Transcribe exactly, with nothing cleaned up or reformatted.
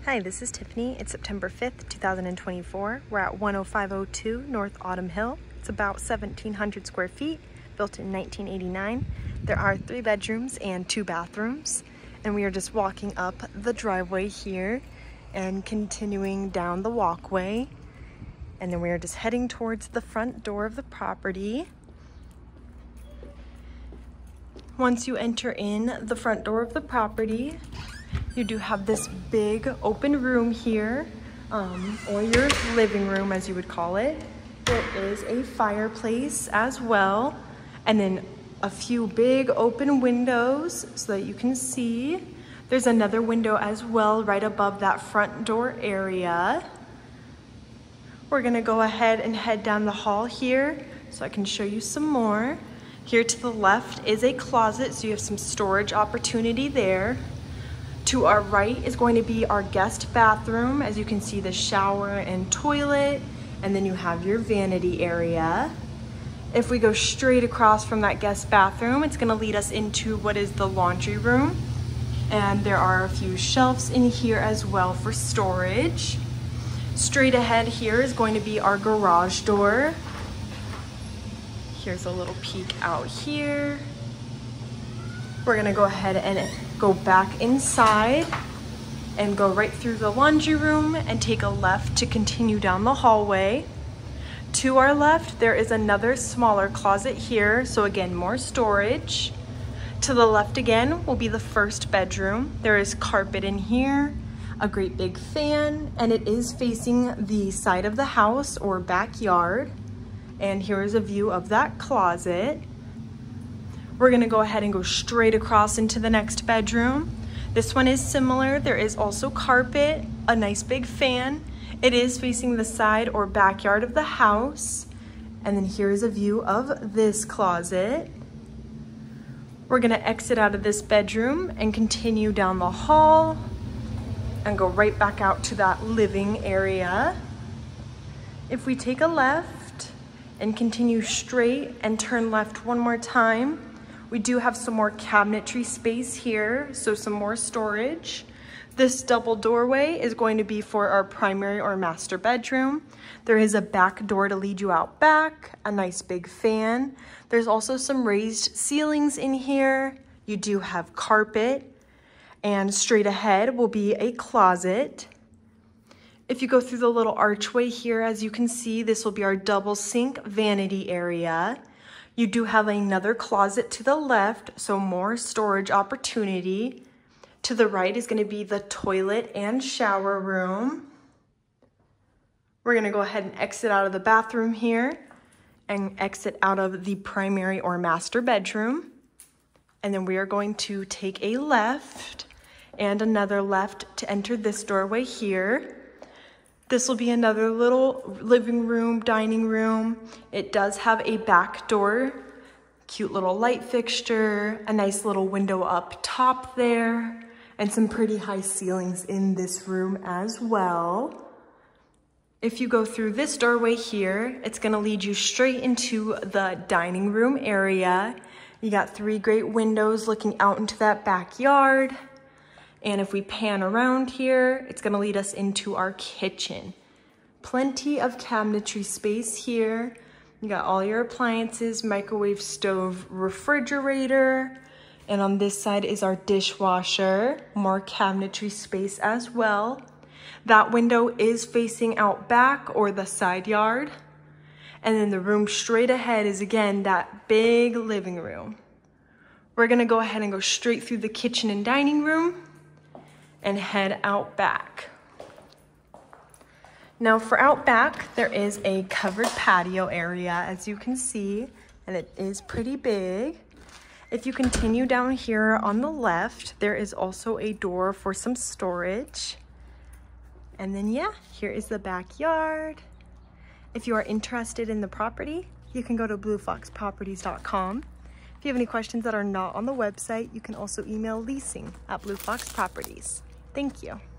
Hi, this is Tiffany. It's September fifth, two thousand twenty-four. We're at one oh five oh two North Autumn Hill. It's about seventeen hundred square feet, built in nineteen eighty-nine. There are three bedrooms and two bathrooms. And we are just walking up the driveway here and continuing down the walkway. And then we are just heading towards the front door of the property. Once you enter in the front door of the property, you do have this big open room here, um, or your living room as you would call it. There is a fireplace as well, and then a few big open windows so that you can see. There's another window as well right above that front door area. We're gonna go ahead and head down the hall here so I can show you some more. Here to the left is a closet, so you have some storage opportunity there. To our right is going to be our guest bathroom. As you can see, the shower and toilet, and then you have your vanity area. If we go straight across from that guest bathroom, it's gonna lead us into what is the laundry room. And there are a few shelves in here as well for storage. Straight ahead here is going to be our garage door. Here's a little peek out here. We're gonna go ahead and go back inside and go right through the laundry room and take a left to continue down the hallway. To our left, there is another smaller closet here, so again, more storage. To the left again will be the first bedroom. There is carpet in here, a great big fan, and it is facing the side of the house or backyard. And here is a view of that closet. We're gonna go ahead and go straight across into the next bedroom. This one is similar. There is also carpet, a nice big fan. It is facing the side or backyard of the house. And then here's a view of this closet. We're gonna exit out of this bedroom and continue down the hall and go right back out to that living area. If we take a left and continue straight and turn left one more time, we do have some more cabinetry space here, so some more storage. This double doorway is going to be for our primary or master bedroom. There is a back door to lead you out back, a nice big fan. There's also some raised ceilings in here. You do have carpet, and straight ahead will be a closet. If you go through the little archway here, as you can see, this will be our double sink vanity area. You do have another closet to the left, so more storage opportunity. To the right is gonna be the toilet and shower room. We're gonna go ahead and exit out of the bathroom here and exit out of the primary or master bedroom. And then we are going to take a left and another left to enter this doorway here. This will be another little living room, dining room. It does have a back door, cute little light fixture, a nice little window up top there, and some pretty high ceilings in this room as well. If you go through this doorway here, it's gonna lead you straight into the dining room area. You got three great windows looking out into that backyard. And if we pan around here, it's gonna lead us into our kitchen. Plenty of cabinetry space here. You got all your appliances, microwave, stove, refrigerator. And on this side is our dishwasher. More cabinetry space as well. That window is facing out back or the side yard. And then the room straight ahead is again that big living room. We're gonna go ahead and go straight through the kitchen and dining room and head out back. Now for out back, there is a covered patio area, as you can see, and it is pretty big. If you continue down here on the left, there is also a door for some storage. And then yeah, here is the backyard. If you are interested in the property, you can go to blue fox properties dot com. If you have any questions that are not on the website, you can also email leasing at Blue Fox Properties. Thank you.